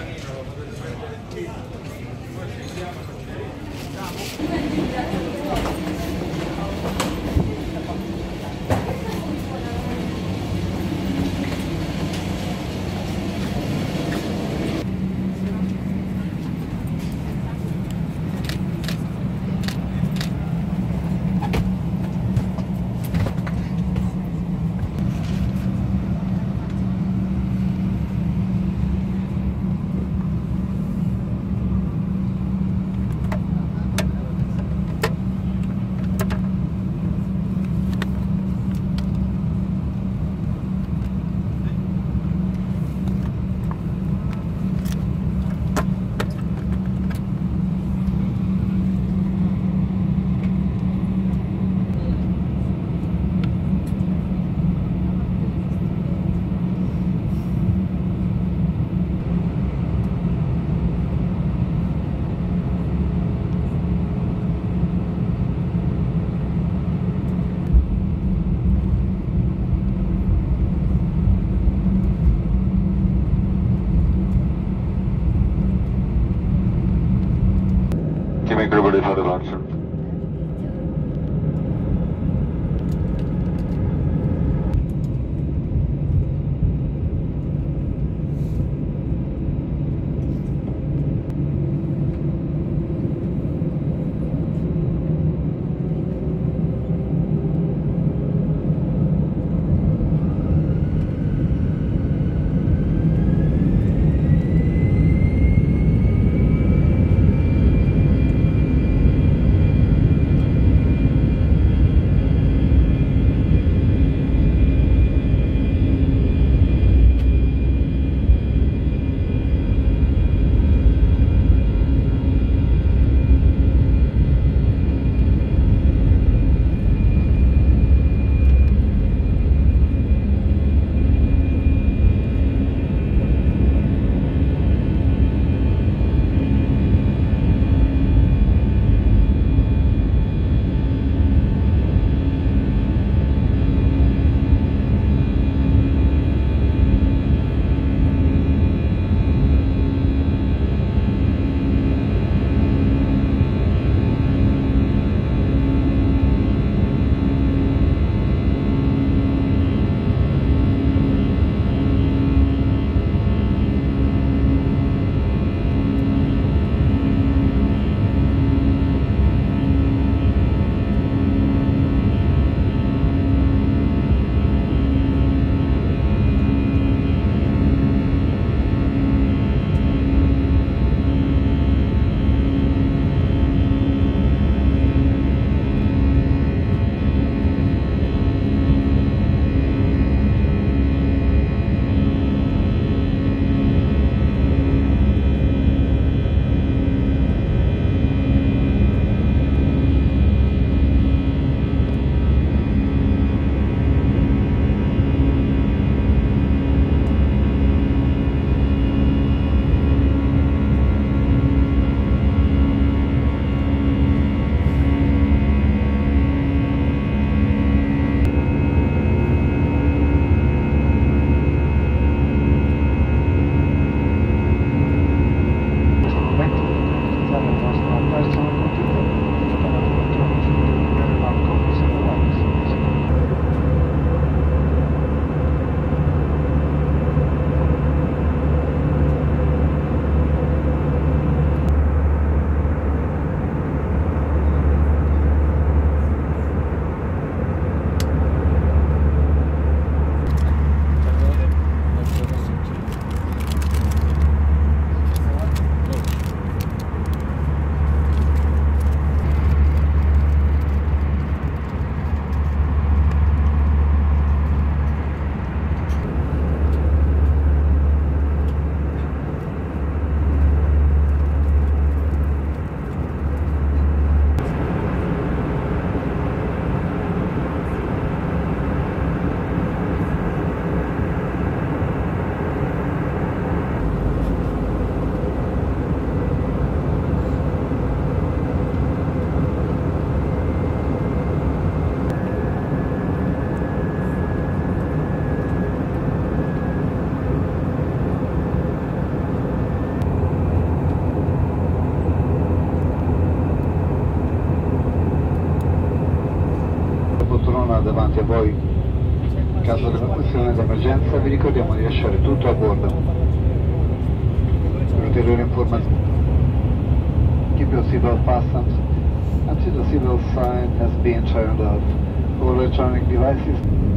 Make everybody for the launcher. davanti a voi. In caso dell'evacuazione d'emergenza vi ricordiamo di lasciare tutto a bordo. Per ulteriori informazioni, keep your seatbelt fastened until the seatbelt sign has been turned off. All electronic devices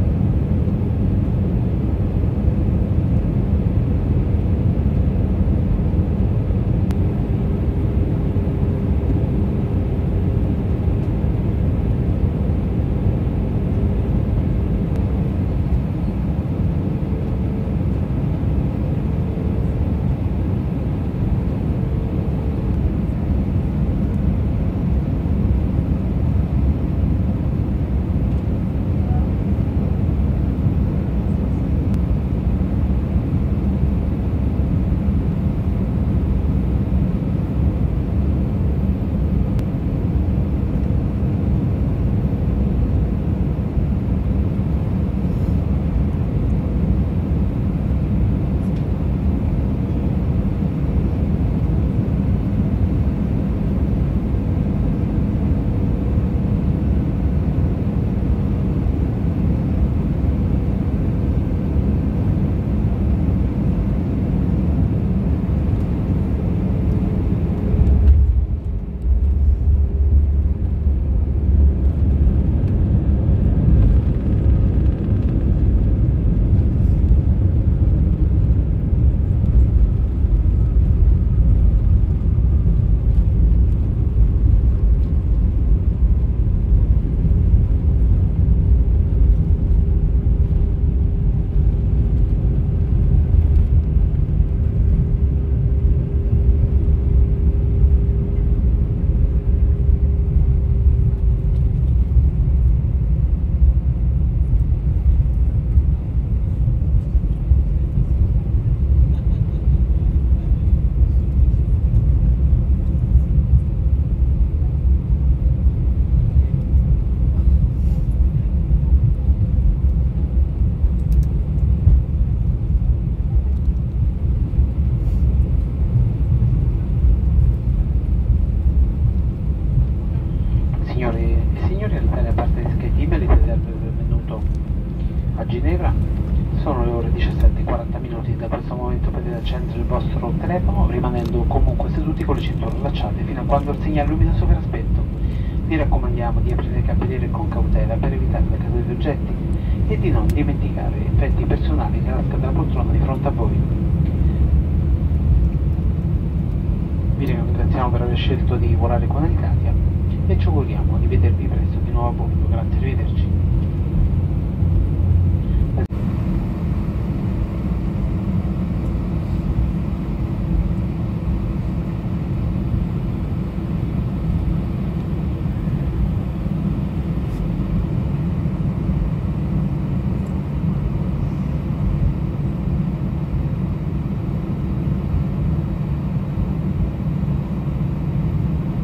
a Ginevra. Sono le ore 17:40. Da questo momento potete accendere il vostro telefono rimanendo comunque seduti con le cinture allacciate fino a quando il segnale luminoso verrà spento. Vi raccomandiamo di aprire il capelliere con cautela per evitare le cadute di oggetti e di non dimenticare effetti personali nella tasca della poltrona di fronte a voi. Vi ringraziamo per aver scelto di volare con Alitalia e ci auguriamo di vedervi presto di nuovo a bordo. Grazie, arrivederci.